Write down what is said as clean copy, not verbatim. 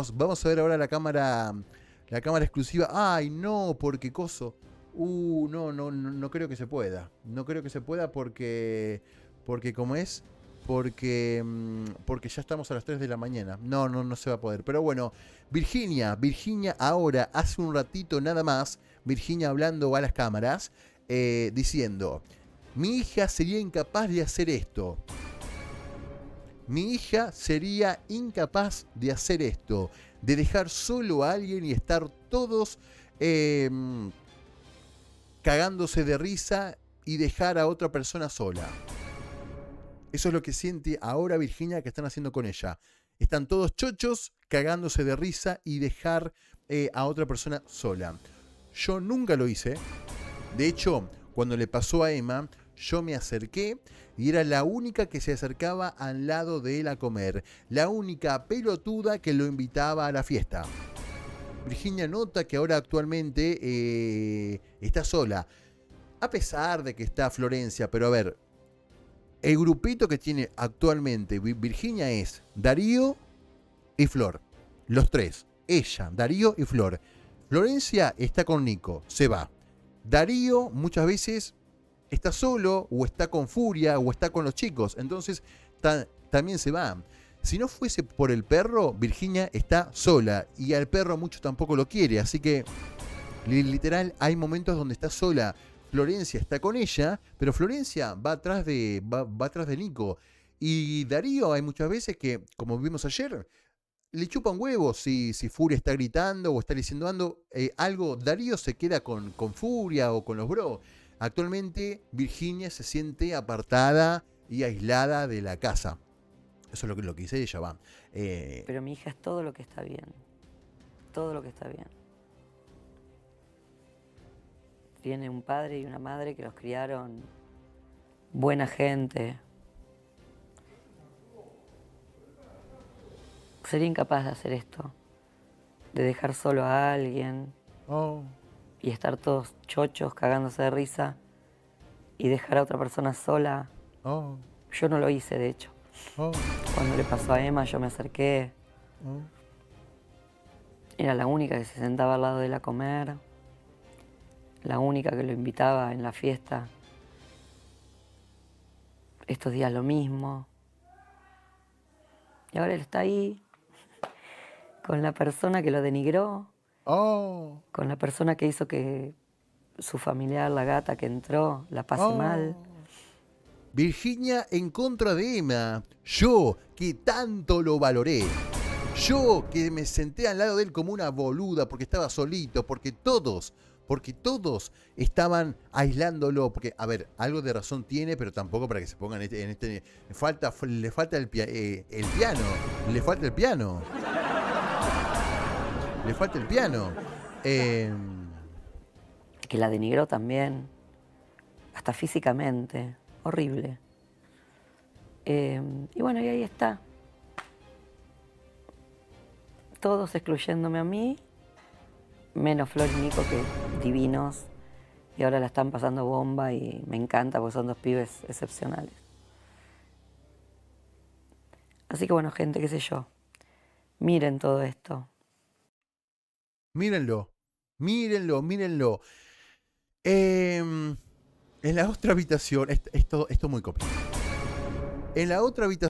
vamos a ver ahora la cámara exclusiva. Ay, no, porque coso. No creo que se pueda. No creo que se pueda porque ¿cómo es? Porque ya estamos a las 3 de la mañana. No se va a poder. Pero bueno, Virginia ahora, hace un ratito nada más, Virginia hablando a las cámaras, diciendo, mi hija sería incapaz de hacer esto. Mi hija sería incapaz de hacer esto, de dejar solo a alguien y estar todos cagándose de risa y dejar a otra persona sola. Eso es lo que siente ahora Virginia que están haciendo con ella. Están todos chochos, cagándose de risa y dejar a otra persona sola. Yo nunca lo hice. De hecho, cuando le pasó a Emma, yo me acerqué y era la única que se acercaba al lado de él a comer. La única pelotuda que lo invitaba a la fiesta. Virginia nota que ahora actualmente está sola. A pesar de que está Florencia, pero a ver, el grupito que tiene actualmente Virginia es Darío y Flor. Los tres. Ella, Darío y Flor. Florencia está con Nico, se va. Darío muchas veces está solo, o está con Furia, o está con los chicos. Entonces también se va. Si no fuese por el perro, Virginia está sola. Y al perro mucho tampoco lo quiere. Así que, literal, hay momentos donde está sola. Florencia está con ella, pero Florencia va atrás de Nico. Y Darío hay muchas veces que, como vimos ayer, le chupa un huevo si Furia está gritando o está diciendo algo. Darío se queda con Furia o con los bros. Actualmente Virginia se siente apartada y aislada de la casa. Eso es lo que dice ella, va. Pero mi hija es todo lo que está bien. Todo lo que está bien. Tiene un padre y una madre que los criaron buena gente. Sería incapaz de hacer esto. De dejar solo a alguien. Y estar todos chochos, cagándose de risa. Y dejar a otra persona sola. Yo no lo hice, de hecho. Cuando le pasó a Emma, yo me acerqué. Era la única que se sentaba al lado de él a comer. La única que lo invitaba en la fiesta. Estos días lo mismo. Y ahora él está ahí, con la persona que lo denigró. Con la persona que hizo que su familiar, la gata que entró, la pase mal. Virginia en contra de Emma. Yo, que tanto lo valoré. Yo, que me senté al lado de él como una boluda porque estaba solito, porque todos estaban aislándolo. Porque, a ver, algo de razón tiene, pero tampoco para que se pongan le falta el piano. Le falta el piano. Le falta el piano. Que la denigró también. Hasta físicamente. Horrible. Y bueno, y ahí está. Todos excluyéndome a mí. Menos Flor y Nico, que divinos. Y ahora la están pasando bomba y me encanta porque son dos pibes excepcionales. Así que bueno, gente, qué sé yo. Miren todo esto. Mírenlo. En la otra habitación, esto es muy complicado. En la otra habitación